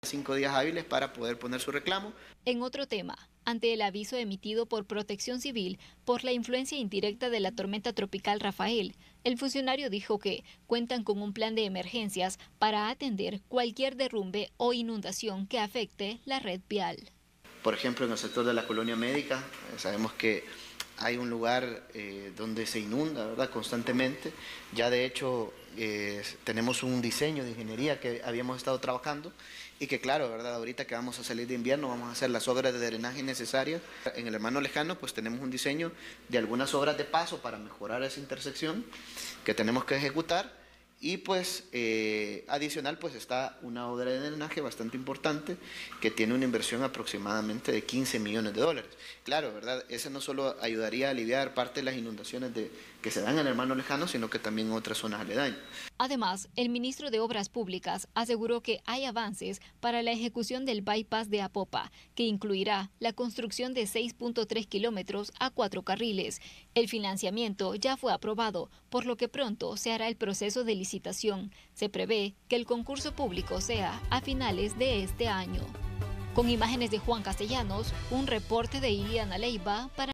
5 días hábiles para poder poner su reclamo. En otro tema, ante el aviso emitido por Protección Civil por la influencia indirecta de la tormenta tropical Rafael, el funcionario dijo que cuentan con un plan de emergencias para atender cualquier derrumbe o inundación que afecte la red vial. Por ejemplo, en el sector de la colonia médica, sabemos que hay un lugar donde se inunda, ¿verdad?, constantemente. Ya de hecho tenemos un diseño de ingeniería que habíamos estado trabajando y que claro, ¿verdad?, ahorita que vamos a salir de invierno vamos a hacer las obras de drenaje necesarias. En el hermano lejano pues tenemos un diseño de algunas obras de paso para mejorar esa intersección que tenemos que ejecutar. Y pues adicional pues está una obra de drenaje bastante importante que tiene una inversión aproximadamente de 15 millones de dólares. Claro, ¿verdad? Ese no solo ayudaría a aliviar parte de las inundaciones que se dan en el hermano lejano, sino que también en otras zonas aledañas. Además, el ministro de Obras Públicas aseguró que hay avances para la ejecución del bypass de Apopa, que incluirá la construcción de 6.3 kilómetros a 4 carriles. El financiamiento ya fue aprobado, por lo que pronto se hará el proceso de licitación. Se prevé que el concurso público sea a finales de este año. Con imágenes de Juan Castellanos, un reporte de Iliana Leiva para